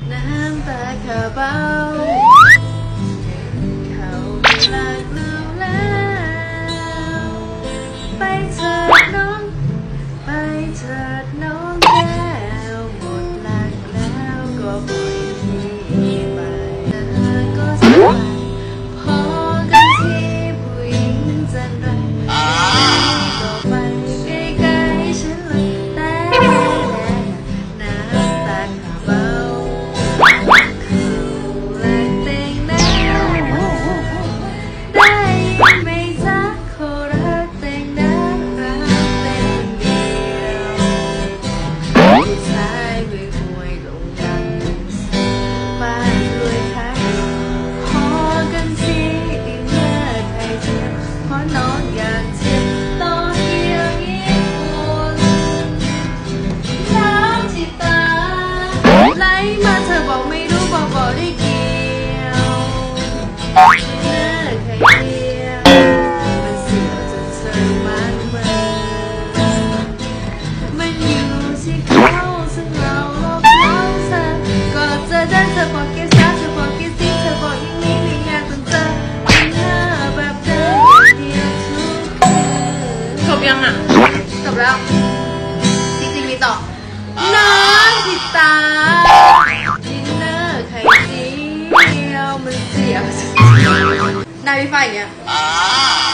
น้ำตาขาเบาเขาหลักเราแล้วไปเถิดน้องไปเถิดน้องแก้วหมดหลักแล้วก็ปล่อยพี่ไปเธอก็สบายพอกันที่ผู้หญิงจันไรก็ไปไกลๆฉันเลยแต่น้ำตาขาเบาเขาหลักเต็งน้ำได้ยินไหมจ๊ะเขารักเต็งน้ำรักเต็งเดียวผู้ชายรวยรวยลงดังบ้านรวยค่ะพอกันทีดินเลือดให้เจ็บเพราะน้องอยากเจ็บตอนเดียวยิ่งปวดน้ำที่ตาไหลมาเธอบอกไม่รู้บอกได้เกี่ยวเลิกให้เดียวมันเสียวจนเธอมันเมื่อมันอยู่ที่เขาซึ่งเราลบเขาเธอก็จะได้เธอบอกแค่ซาเธอบอกแค่ซิเธอบอกอย่างนี้ไม่อยากต้องเจอเธอแบบเดิมเดียวทุกคืนจบยังอ่ะจบแล้วจริงๆมีต่อน้ำที่ตาดินเนอร์ไข่เจียวมันเสียวหน้าพี่ไฟอย่างเงี้ย